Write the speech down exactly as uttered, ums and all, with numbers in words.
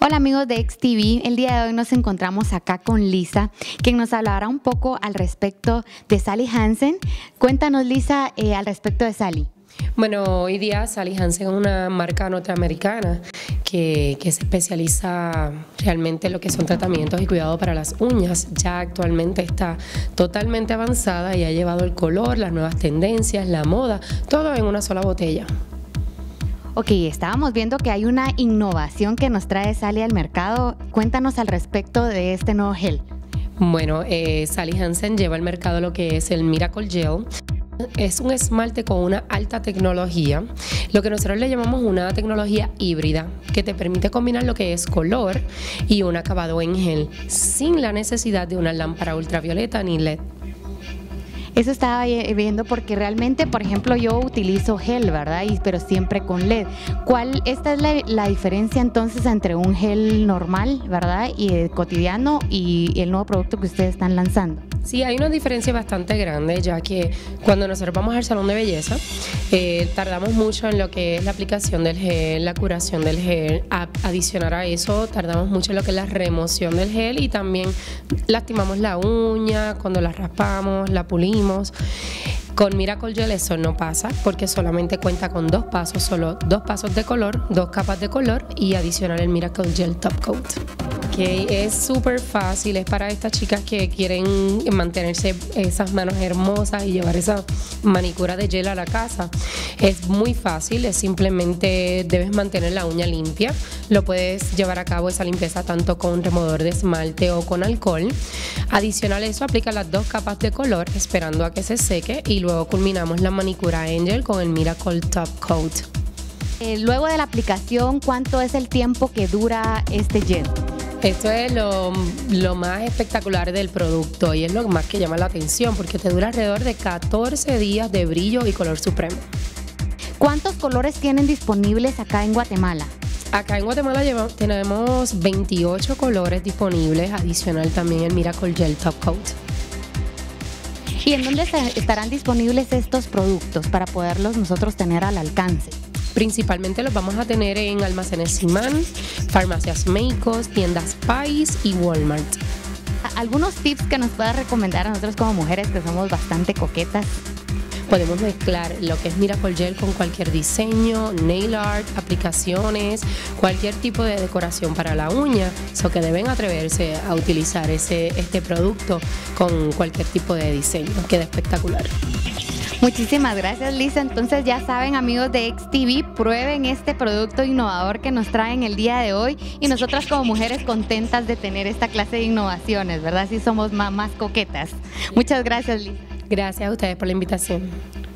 Hola amigos de X T V, el día de hoy nos encontramos acá con Lisa, quien nos hablará un poco al respecto de Sally Hansen. Cuéntanos, Lisa, eh, al respecto de Sally. Bueno, hoy día Sally Hansen es una marca norteamericana que, que se especializa realmente en lo que son tratamientos y cuidado para las uñas. Ya actualmente está totalmente avanzada y ha llevado el color, las nuevas tendencias, la moda, todo en una sola botella. Ok, estábamos viendo que hay una innovación que nos trae Sally al mercado. Cuéntanos al respecto de este nuevo gel. Bueno, eh, Sally Hansen lleva al mercado lo que es el Miracle Gel. Es un esmalte con una alta tecnología, lo que nosotros le llamamos una tecnología híbrida, que te permite combinar lo que es color y un acabado en gel, sin la necesidad de una lámpara ultravioleta ni L E D. Eso estaba viendo porque realmente, por ejemplo, yo utilizo gel, ¿verdad? Y, pero siempre con L E D. ¿Cuál, esta es la, la diferencia entonces entre un gel normal, ¿verdad? Y el cotidiano y el nuevo producto que ustedes están lanzando. Sí, hay una diferencia bastante grande, ya que cuando nosotros vamos al salón de belleza, eh, tardamos mucho en lo que es la aplicación del gel, la curación del gel. A, adicionar a eso, tardamos mucho en lo que es la remoción del gel y también lastimamos la uña cuando la raspamos, la pulimos. Con Miracle Gel eso no pasa porque solamente cuenta con dos pasos, solo dos pasos de color, dos capas de color y adicional el Miracle Gel Top Coat. Okay, es súper fácil, es para estas chicas que quieren mantenerse esas manos hermosas y llevar esa manicura de gel a la casa. Es muy fácil, es simplemente debes mantener la uña limpia. Lo puedes llevar a cabo esa limpieza tanto con un removedor de esmalte o con alcohol. Adicional a eso, aplica las dos capas de color esperando a que se seque y luego culminamos la manicura Angel con el Miracle Top Coat. Eh, luego de la aplicación, ¿cuánto es el tiempo que dura este gel? Esto es lo, lo más espectacular del producto y es lo más que llama la atención porque te dura alrededor de catorce días de brillo y color supremo. ¿Cuántos colores tienen disponibles acá en Guatemala? Acá en Guatemala llevamos, tenemos veintiocho colores disponibles, adicional también el Miracle Gel Top Coat. ¿Y en dónde estarán disponibles estos productos para poderlos nosotros tener al alcance? Principalmente los vamos a tener en almacenes Simán, farmacias Meicos, tiendas Pais y Walmart. ¿Algunos tips que nos puedas recomendar a nosotros como mujeres que somos bastante coquetas? Podemos mezclar lo que es Miracle Gel con cualquier diseño, nail art, aplicaciones, cualquier tipo de decoración para la uña. So que deben atreverse a utilizar ese, este producto con cualquier tipo de diseño. Queda espectacular. Muchísimas gracias, Lisa. Entonces ya saben, amigos de X T V, prueben este producto innovador que nos traen el día de hoy y nosotras como mujeres contentas de tener esta clase de innovaciones, ¿verdad? Sí somos más, más coquetas. Muchas gracias, Lisa. Gracias a ustedes por la invitación.